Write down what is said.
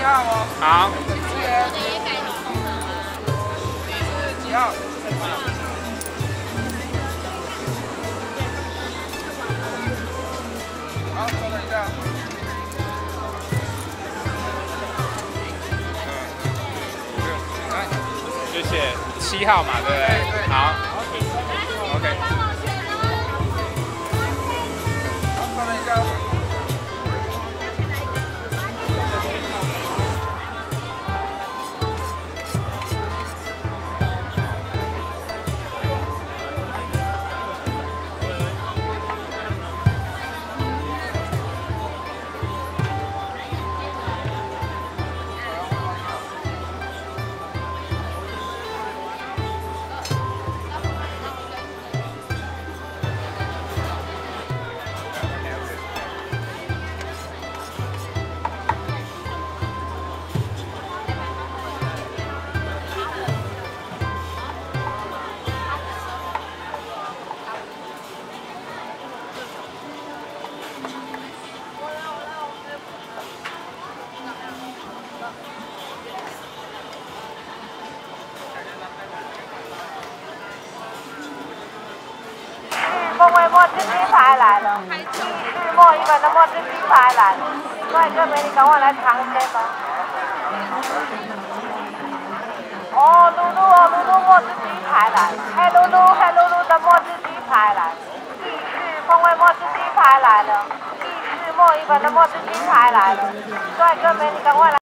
号哦。 好。 几号？好，稍等一下。 谢谢7号嘛，对不对？ 对。 好。OK。 好，稍等一下。 凤尾墨汁鸡排来了，是墨鱼本的墨汁鸡排来了，帅哥美女赶快来尝鲜吧！哦，露露墨汁鸡排来了，黑露露的墨汁鸡排来了，意式凤尾墨汁鸡排来了，意式墨鱼本的墨汁鸡排来了，帅哥美女赶快来！